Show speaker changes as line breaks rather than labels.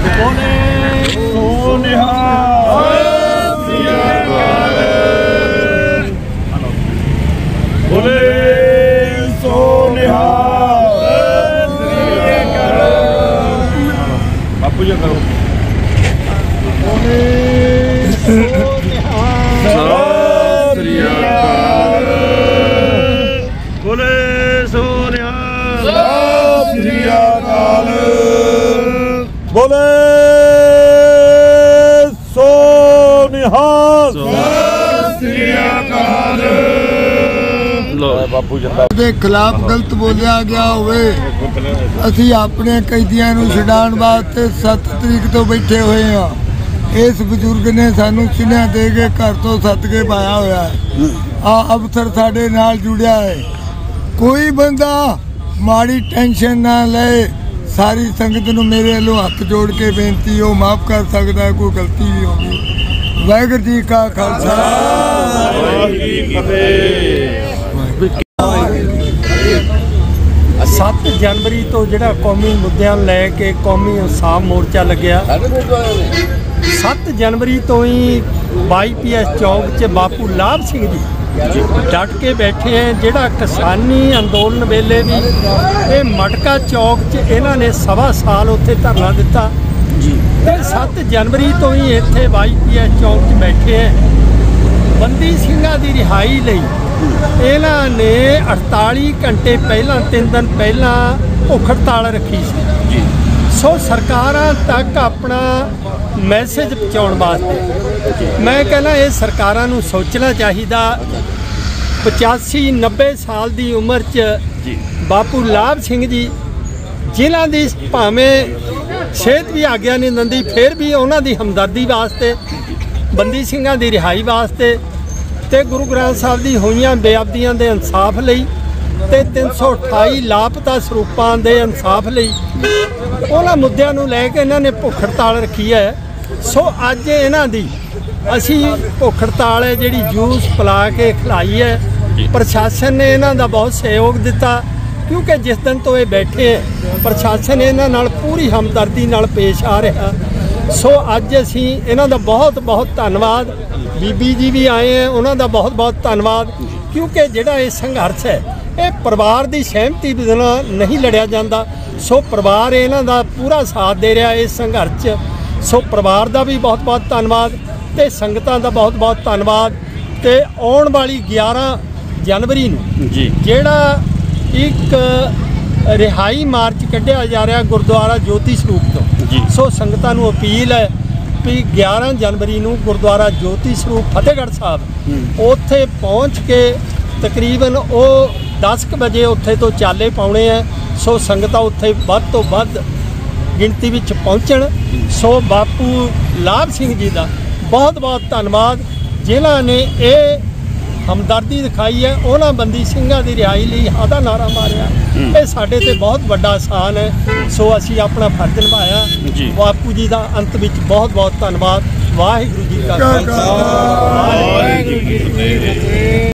बापू जी करो बोले सो निहाल बोले सो निहाल बापू
ਦੇ ਖਿਲਾਫ ਗਲਤ ਬੋਲਿਆ ਗਿਆ ਹੋਵੇ ਅਸੀਂ ਆਪਣੇ ਕੈਦੀਆਂ ਨੂੰ ਛਡਾਉਣ ਵਾਸਤੇ 7 ਤਰੀਕ ਤੋਂ ਬੈਠੇ ਹੋਏ ਹਾਂ। ਇਸ ਬਜ਼ੁਰਗ ਨੇ ਸਾਨੂੰ ਸੁਨੇਹਾ ਦੇ ਕੇ ਘਰ ਤੋਂ ਸੱਦ ਕੇ ਪਾਇਆ ਹੋਇਆ ਹੈ। ਆ ਅਫਸਰ ਸਾਡੇ ਨਾਲ ਜੁੜਿਆ ਹੈ। ਕੋਈ ਬੰਦਾ ਮਾੜੀ ਟੈਨਸ਼ਨ ਨਾ ਲਏ। ਸਾਰੀ ਸੰਗਤ ਨੂੰ ਮੇਰੇ ਵੱਲੋਂ ਹੱਥ ਜੋੜ ਕੇ ਬੇਨਤੀ ਉਹ ਮਾਫ ਕਰ ਸਕਦਾ ਹੈ ਕੋਈ ਗਲਤੀ ਵੀ ਹੋਵੇ। ਵਾਹਿਗੁਰੂ ਜੀ ਕਾ ਖਾਲਸਾ
7 जनवरी तो जिहड़ा कौमी मुद्दों लैके कौमी इंसाफ मोर्चा लग्या 7 जनवरी तो ही YPS चौक च बापू लाभ सिंह जी डट के बैठे हैं। जिहड़ा किसानी अंदोलन वेले भी ये मटका चौक च इन्हां ने 1.25 साल उत्थे धरना दिता जी। 7 जनवरी तो ही इत्थे YPS चौक च बैठे हैं। बंदी ਸਿੰਘਾਂ ਦੀ रिहाई लई इन्हां ने 48 घंटे पहला 3 दिन पहला भुख हड़ताल रखी सी जी। सो सरकारां तक अपना मैसेज पहुँचाउण वास्ते मैं कहना ये सरकारां नूं सोचना चाहिदा। 85-90 साल की उम्र च बापू लाभ सिंह जी जिन्हां दी भावें सेहत भी आग्या नहीं दिंदी फिर भी उन्हां दी हमदर्दी वास्ते बंदी ਸਿੰਘਾਂ ਦੀ रिहाई वास्ते ते गुरु ग्रंथ साहब की हुई बेअबदियां के इंसाफ लई ते 328 लापता सरूपां के इंसाफ लई उन्हां मुद्दिआं नूं लैके इन्हां ने भुख हड़ताल रखी है। सो अज इन्हां दी असी भुख हड़ताल है जिहड़ी जूस पिला के खिलाई है। प्रशासन ने इन्हां दा बहुत सहयोग दिता क्योंकि जिस दिन तो ये बैठे है प्रशासन इन्हां नाल पूरी हमदर्दी नाल पेश आ रहा। सो अज असी इन्हां दा बहुत बहुत धन्नवाद। बीबी जी भी आए हैं उन्हों का बहुत बहुत धन्यवाद क्योंकि जिहड़ा ये संघर्ष है ये परिवार की सहमति बिना नहीं लड़िया जाता। सो परिवार इन्हां दा पूरा साथ दे रहा इस संघर्ष। सो परिवार का भी बहुत बहुत धन्यवाद ते संगतां दा बहुत बहुत धन्यवाद। ते आउण वाली 11 जनवरी नूं जिहड़ा एक रिहाई मार्च कढ़िया जा रहा गुरुद्वारा ज्योति स्वरूप तो सो संगतां नूं अपील है भी 11 जनवरी नूं गुरुद्वारा ज्योति स्वरूप फतेहगढ़ साहब उत्थे पहुँच के तकरीबन वो 10 बजे उत्थे तो चाले पाने हैं। सो संगतां उत्थे वध तो वध गिणती विच पहुँचण। सो बापू लाभ सिंह जी का बहुत बहुत धन्यवाद जिन्हां ने ये हमदर्दी दिखाई है। उन्होंने बंदी ਸਿੰਘਾਂ की रिहाई ਲਈ ਆਦਾ नारा मारिया ये साडे ते बहुत बड़ा एहसान है। सो असी अपना फर्ज निभाया। बापू जी का अंत विच बहुत बहुत धन्यवाद। वाहिगुरू जी का खालसा वाहिगुरू जी की फतेह।